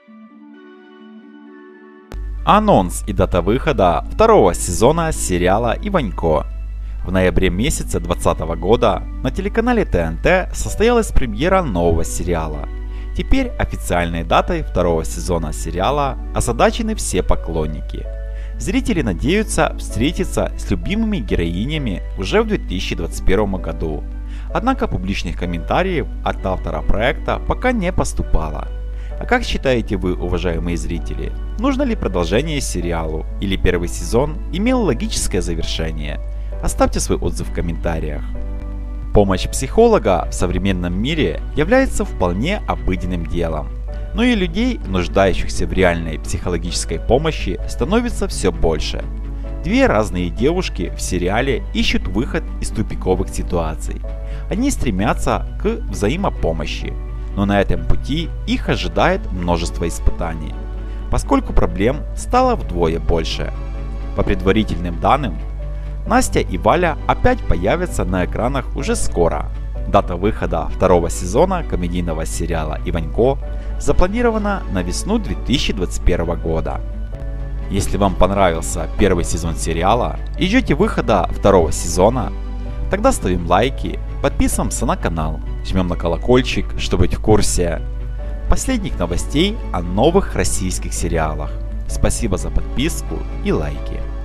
Анонс и дата выхода второго сезона сериала «Иванько». В ноябре месяце 2020 года на телеканале ТНТ состоялась премьера нового сериала. Теперь официальной датой второго сезона сериала озадачены все поклонники. Зрители надеются встретиться с любимыми героинями уже в 2021 году. Однако публичных комментариев от автора проекта пока не поступало. А как считаете вы, уважаемые зрители, нужно ли продолжение сериалу или первый сезон имел логическое завершение? Оставьте свой отзыв в комментариях. Помощь психолога в современном мире является вполне обыденным делом. Но и людей, нуждающихся в реальной психологической помощи, становится все больше. Две разные девушки в сериале ищут выход из тупиковых ситуаций. Они стремятся к взаимопомощи, но на этом пути их ожидает множество испытаний, поскольку проблем стало вдвое больше. По предварительным данным, Настя и Валя опять появятся на экранах уже скоро. Дата выхода второго сезона комедийного сериала «Иванько» запланирована на весну 2021 года. Если вам понравился первый сезон сериала и ждете выхода второго сезона, тогда ставим лайки, подписываемся на канал, жмем на колокольчик, чтобы быть в курсе последних новостей о новых российских сериалах. Спасибо за подписку и лайки.